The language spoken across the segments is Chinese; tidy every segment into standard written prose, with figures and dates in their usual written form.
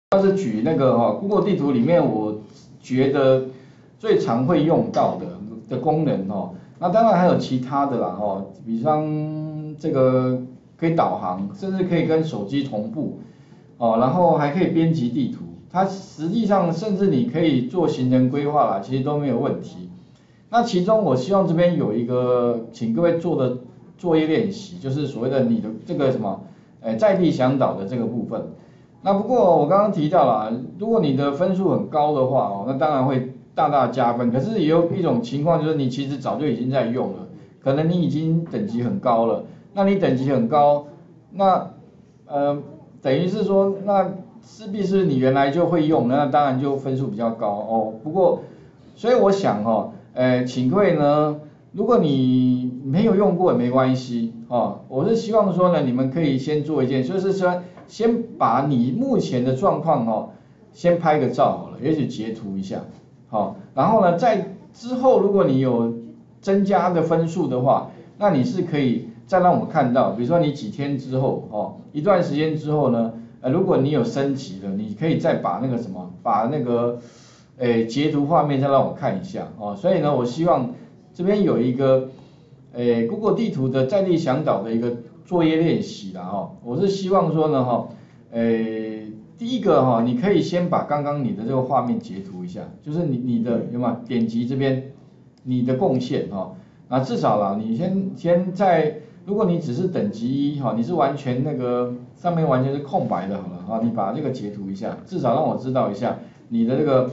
要是举那个Google 地图里面，我觉得最常会用到的功能那当然还有其他的啦比方这个可以导航，甚至可以跟手机同步然后还可以编辑地图，它实际上甚至你可以做行程规划啦，其实都没有问题。那其中我希望这边有一个，请各位做的作业练习，就是所谓的你的这个什么，在地向导的这个部分。那不过我刚刚提到了，如果你的分数很高的话那当然会大大加分。可是也有一种情况就是你其实早就已经在用了，可能你已经等级很高了。那你等级很高，那等于是说，那势必是你原来就会用，那当然就分数比较高不过，所以我想请各位呢，如果你没有用过也没关系我是希望说呢，你们可以先做一件，就是说先把你目前的状况先拍个照好了，也许截图一下然后呢，在之后如果你有增加的分数的话，那你是可以再让我看到，比如说你几天之后一段时间之后呢，如果你有升级了，你可以再把那个什么，把那个截图画面再让我看一下所以呢，我希望这边有一个Google 地图的在地向导的一个作业练习啦我是希望说呢第一个你可以先把刚刚你的这个画面截图一下，就是你的有没有点击这边你的贡献那至少啦，你先在，如果你只是等级1你是完全那个上面完全是空白的好了你把这个截图一下，至少让我知道一下你的这个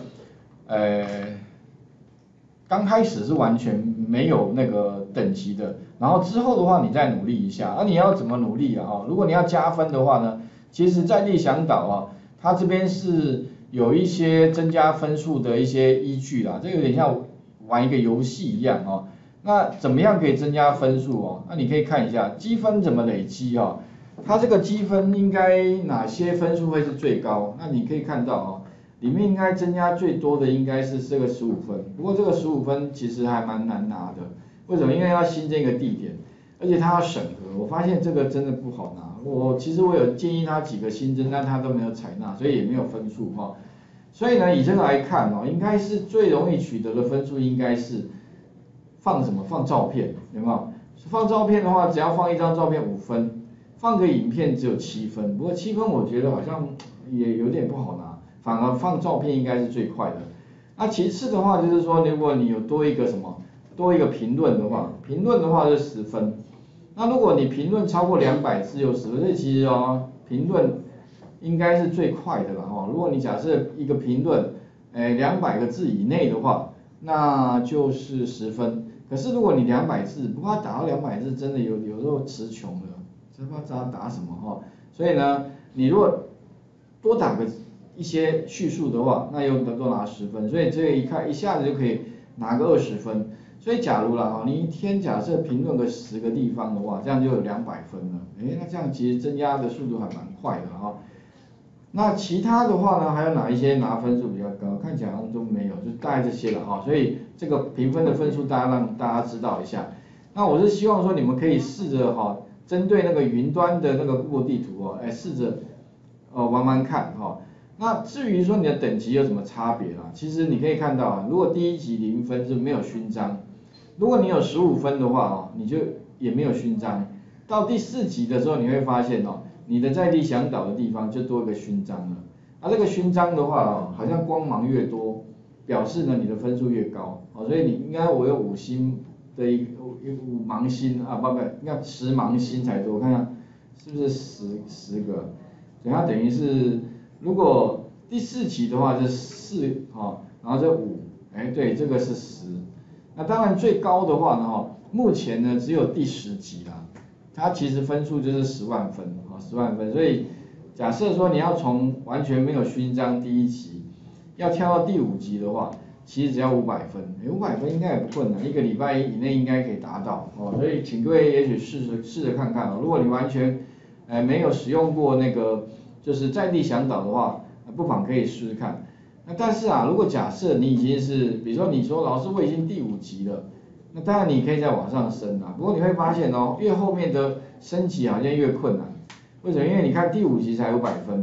刚开始是完全没有那个等级的，然后之后的话你再努力一下你要怎么努力如果你要加分的话呢，其实在地向导它这边是有一些增加分数的一些依据啦，这有点像玩一个游戏一样那怎么样可以增加分数那你可以看一下积分怎么累积它这个积分应该哪些分数会是最高？那你可以看到里面应该增加最多的应该是这个15分，不过这个15分其实还蛮难拿的，为什么？因为要新增一个地点，而且它要审核，我发现这个真的不好拿。其实我有建议他几个新增，但他都没有采纳，所以也没有分数所以呢，以这个来看应该是最容易取得的分数应该是放什么？放照片，有没有？放照片的话，只要放一张照片5分，放个影片只有7分，不过7分我觉得好像也有点不好拿，反而放照片应该是最快的。那其次的话就是说，如果你有多一个什么，多一个评论的话，评论的话是10分。那如果你评论超过200字有10分，所以其实评论应该是最快的了如果你假设一个评论200个字以内的话，那就是10分。可是如果你200字，不过打到200字真的有时候词穷了，真不知道打什么所以呢，你如果多打个一些叙述的话，那又能够拿10分，所以这个一看一下子就可以拿个20分。所以假如啦你一天假设评论个10个地方的话，这样就有200分了。那这样其实增加的速度还蛮快的那其他的话呢，还有哪一些拿分数比较高？看起来好像都没有，就大概这些了所以这个评分的分数让大家知道一下。那我是希望说你们可以试着针对那个云端的那个 Google 地图试着玩玩看那至于说你的等级有什么差别啦，其实你可以看到如果第一级0分是没有勋章，如果你有15分的话你就也没有勋章。到第4级的时候你会发现你的在地向导的地方就多一个勋章了。这个勋章的话好像光芒越多，表示呢你的分数越高所以你应该我有5星的5芒星不，应该10芒星才多，我看看是不是10个？所以它等于是如果第4级的话是4然后这5，对，这个是10。那当然最高的话呢目前呢只有第10级啦，它其实分数就是10万分10万分，所以假设说你要从完全没有勋章第1级要跳到第5级的话，其实只要500分，500分应该也不困难，1个礼拜以内应该可以达到所以请各位也许试着看看如果你完全没有使用过那个就是在地向导的话，不妨可以试试看。那但是如果假设你已经是，比如说你说老师我已经第5级了，那当然你可以再往上升不过你会发现越后面的升级好像越困难。为什么？因为你看第5级才500分，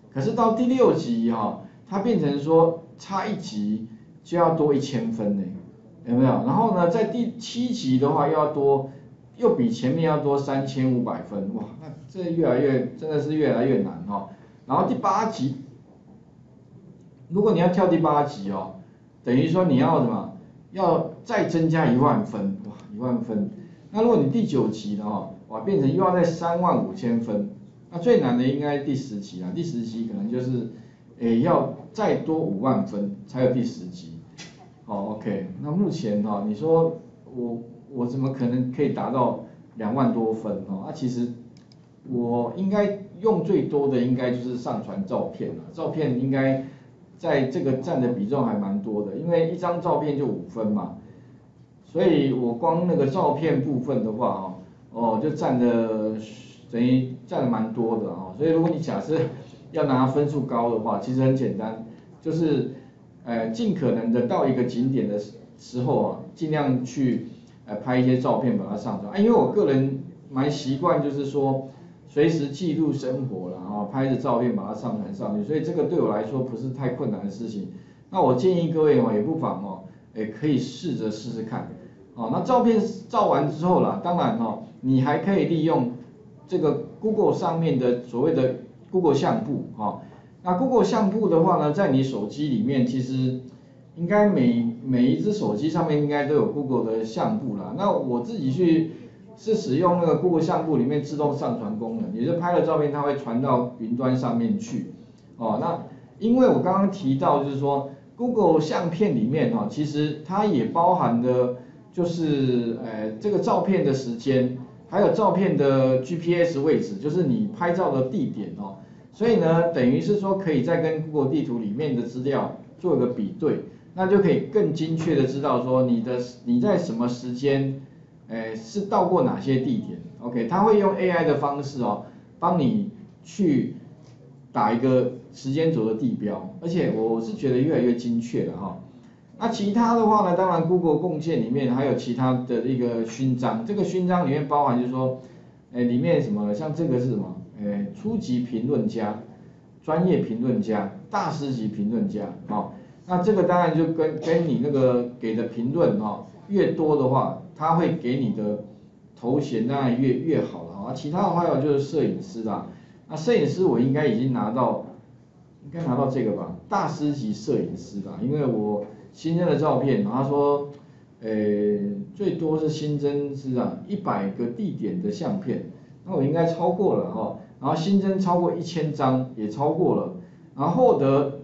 可是到第6级哈，它变成说差1级就要多1000分呢，有没有？然后呢，在第7级的话又比前面要多3500分，哇，那这真的是越来越难哈。然后第8级，如果你要跳第8级哦，等于说你要什么？要再增加10000分，哇，10000分。那如果你第9级的哈，哇，变成又要再35000分。那最难的应该第10级啦，第10级可能就是，要再多50000分才有第10级。好 ，OK， 那目前哈，你说我怎么可能可以达到2万多分哦？啊，其实我应该用最多的应该就是上传照片了，照片应该在这个占的比重还蛮多的，因为一张照片就5分嘛，所以我光那个照片部分的话就等于占的蛮多的哦，所以如果你假设要拿分数高的话，其实很简单，就是尽可能的到一个景点的时候啊，尽量去拍一些照片把它上传，因为我个人蛮习惯就是说随时记录生活啦，拍着照片把它上传上去，所以这个对我来说不是太困难的事情。那我建议各位也不妨可以试试看。那照片照完之后啦，当然你还可以利用这个 Google 上面的所谓的 Google 相簿那 Google 相簿的话呢，在你手机里面其实应该每一只手机上面应该都有 Google 的相簿啦。那我自己是使用那个 Google 相簿里面自动上传功能，也就是拍了照片它会传到云端上面去。那因为我刚刚提到就是说 Google 相片里面其实它也包含的就是这个照片的时间，还有照片的 GPS 位置，就是你拍照的地点所以呢，等于是说可以再跟 Google 地图里面的资料做一个比对，那就可以更精确的知道说你在什么时间，是到过哪些地点 ，OK， 它会用 AI 的方式帮你去打一个时间轴的地标，而且我是觉得越来越精确了那其他的话呢，当然 Google 贡献里面还有其他的一个勋章，这个勋章里面包含就是说，里面什么像这个是什么？初级评论家、专业评论家、大师级评论家那这个当然就跟你那个给的评论越多的话，他会给你的头衔当然越好了其他的话就是摄影师啦，那摄影师我应该拿到这个吧，大师级摄影师啦，因为我新增的照片，他说，最多是新增是100个地点的相片，那我应该超过了然后新增超过1000张也超过了，然后获得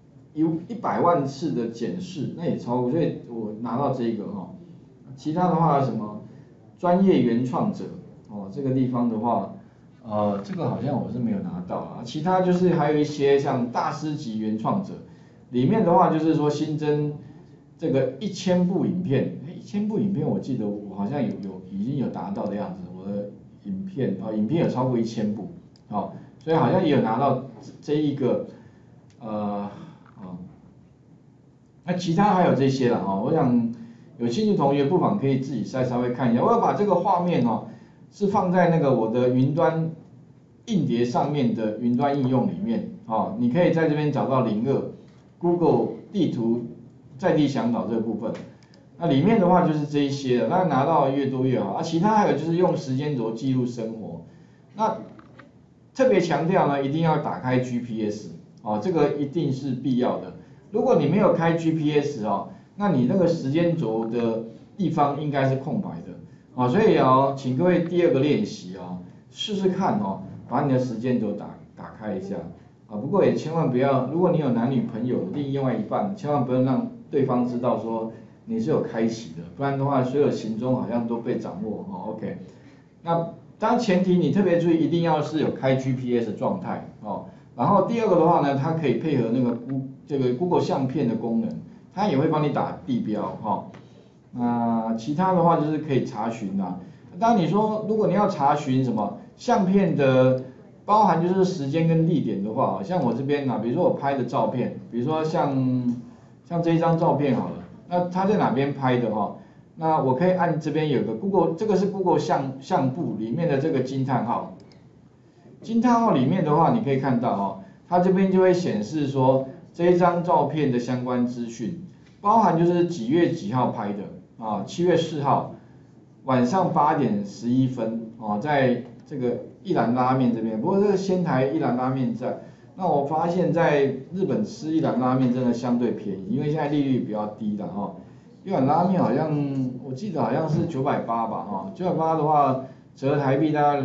100万次的检视，那也超过，所以我拿到这个其他的话什么专业原创者这个地方的话。这个好像我是没有拿到其他就是还有一些像大师级原创者，里面的话就是说新增这个1000部影片，1000部影片我记得我好像已经有达到的样子，我的影片有超过1000部，所以好像也有拿到这一个那其他还有这些了我想有兴趣同学不妨可以自己稍微看一下，我要把这个画面是放在那个我的云端硬碟上面的云端应用里面你可以在这边找到02 Google 地图在地向导这个部分，那里面的话就是这一些的，那拿到越多越好其他还有就是用时间轴记录生活，那特别强调呢，一定要打开 GPS 这个一定是必要的，如果你没有开 GPS 那你那个时间轴的地方应该是空白的。所以请各位第2个练习试试看把你的时间轴打开一下不过也千万不要，如果你有男女朋友另外一半，千万不要让对方知道说你是有开启的，不然的话所有行踪好像都被掌握OK， 那当然前提你特别注意，一定要是有开 GPS 状态然后第2个的话呢，它可以配合那个这个 Google 相片的功能，它也会帮你打地标那其他的话就是可以查询啦。当然你说如果你要查询什么相片的包含就是时间跟地点的话，像我这边比如说我拍的照片，比如说像这一张照片好了，那它在哪边拍的那我可以按这边有个 Google， 这个是 Google 相簿里面的这个惊叹号。惊叹号里面的话，你可以看到它这边就会显示说这一张照片的相关资讯，包含就是几月几号拍的啊，7月4号晚上8点11分哦，在这个一兰拉面这边，不过这个仙台一兰拉面站，那我发现在日本吃一兰拉面真的相对便宜，因为现在利率比较低的哈，一碗拉面好像我记得好像是980吧哈，980的话折台币大概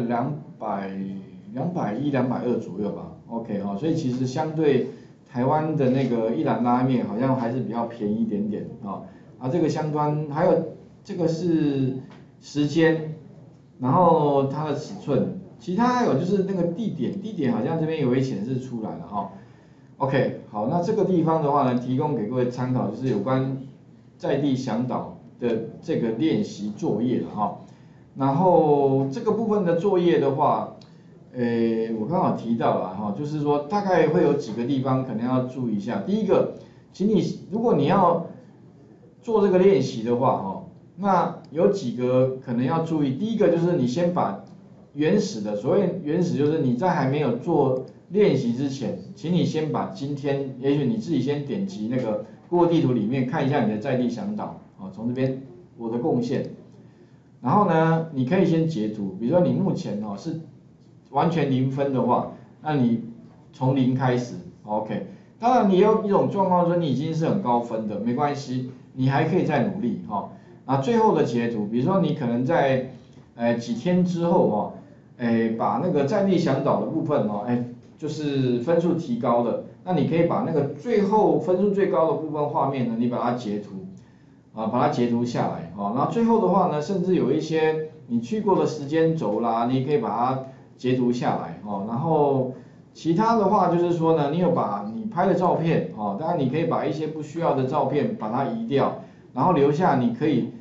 220、220左右吧 ，OK 哈，所以其实相对台湾的那个一兰拉面好像还是比较便宜一点点啊，这个相关还有这个是时间，然后它的尺寸，其他还有就是那个地点好像这边也会显示出来了哈。OK， 好，那这个地方的话呢，提供给各位参考，就是有关在地向导的这个练习作业了哈。然后这个部分的作业的话，我刚好提到了哈，就是说大概会有几个地方可能要注意一下。第一个，请你如果你要做这个练习的话哈，那有几个可能要注意。第一个就是你先把原始的，所谓原始就是你在还没有做练习之前，请你先把今天，也许你自己先点击那个 Google 地图里面看一下你的在地向导，从这边我的贡献，然后呢，你可以先截图，比如说你目前是完全0分的话，那你从0开始 ，OK。当然你有一种状况说你已经是很高分的，没关系，你还可以再努力哈。最后的截图，比如说你可能在几天之后把那个在地向导的部分就是分数提高的，那你可以把那个最后分数最高的部分画面呢，你把它截图把它截图下来然后最后的话呢，甚至有一些你去过的时间轴啦，你可以把它截图下来然后其他的话就是说呢，你有把你拍的照片当然你可以把一些不需要的照片把它移掉，然后留下你可以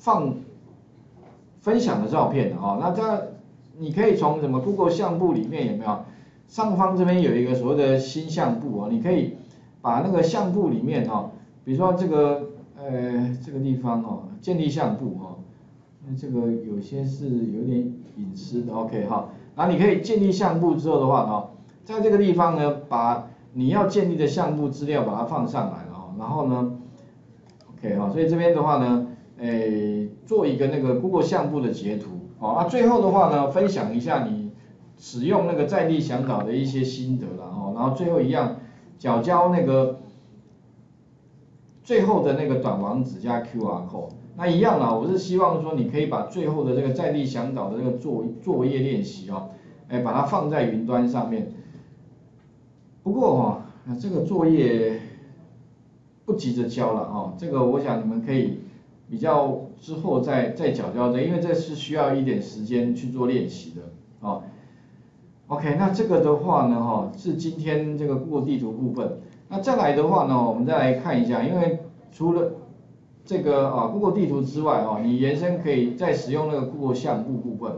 分享的照片那这样你可以从什么 Google 相簿里面有没有上方这边有一个所谓的新相簿你可以把那个相簿里面比如说这个这个地方建立相簿那这个有些是有点隐私的 OK 然后你可以建立相簿之后的话在这个地方呢把你要建立的相簿资料把它放上来了然后呢 OK 所以这边的话呢做一个那个 Google 相簿的截图最后的话呢分享一下你使用那个在地向导的一些心得啦然后最后一样缴交那个最后的那个短网址加 QR code， 那一样我是希望说你可以把最后的这个在地向导的这个作业练习把它放在云端上面。不过这个作业不急着交了这个我想你们可以比较之后再缴交的，因为这是需要一点时间去做练习的OK， 那这个的话呢是今天这个 Google 地图部分。那再来的话呢，我们再来看一下，因为除了这个Google 地图之外你延伸可以再使用那个 Google 相簿部分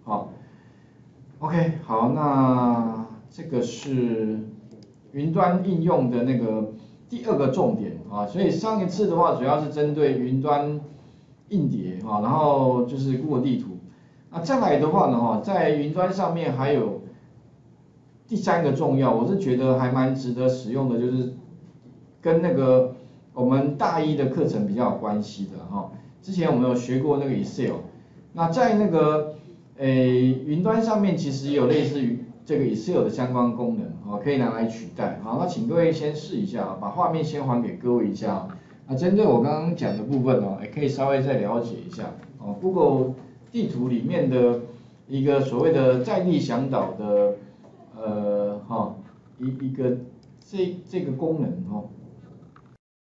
OK， 好，那这个是云端应用的那个第二个重点所以上一次的话主要是针对云端硬碟然后就是 Google 地图。那再来的话呢在云端上面还有第三个重要，我是觉得还蛮值得使用的，就是跟那个我们大一的课程比较有关系的之前我们有学过那个 Excel， 那在那个云端上面其实也有类似于这个 Excel 的相关功能可以拿来取代那请各位先试一下把画面先还给各位一下那针对我刚刚讲的部分也可以稍微再了解一下Google 地图里面的一个所谓的在地向导的一个这个功能